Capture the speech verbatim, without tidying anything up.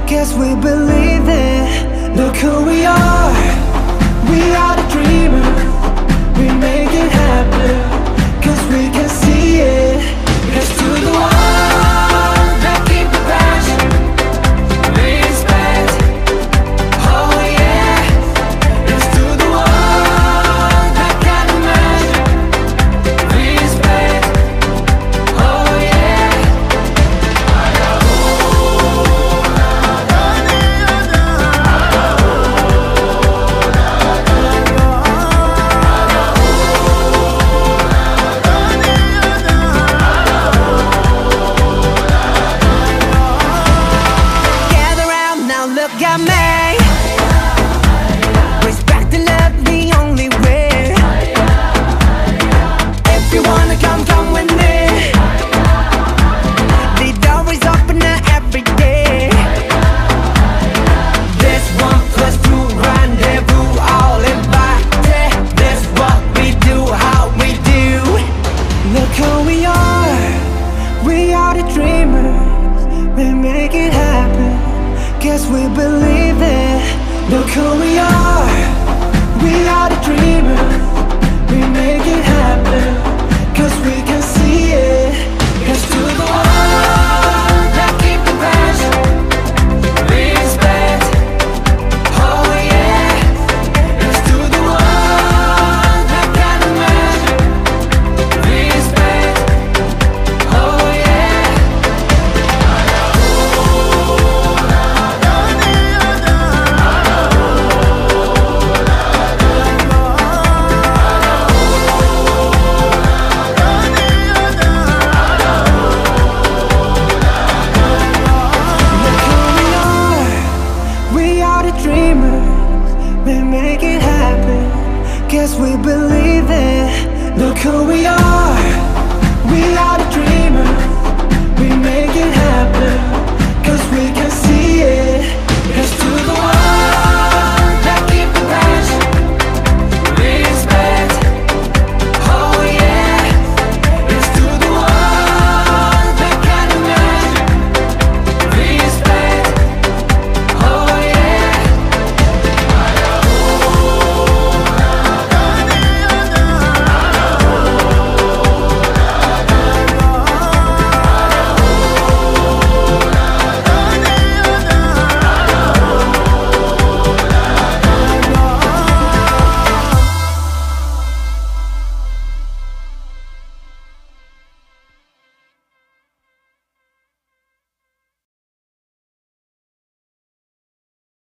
guess we believe it. Look who we are, we are the dreamers. We make it happen, cause we can see it. Here's to the one that keep the passion, respect, oh yeah. Here's to the one that can imagine, respect, oh yeah. Gather round now, look at me. Respect and love the only way. If you wanna come, come with me. The door is open every day. This one plus two rendezvous, all invited. This what we do, how we do. Look who we are, we are the dreamers. We make it happen, guess we believe it. Look who we are, we are the dreamers. We make it happen, cause we can see it. Here's to the one that keep the passion, respect, oh yeah. Here's to the one that can imagine, respect, oh yeah. Look who we are, we are the dreamers. We make it happen, guess we believe it. Look who we are, we are the dreamers. We make it happen, cause we can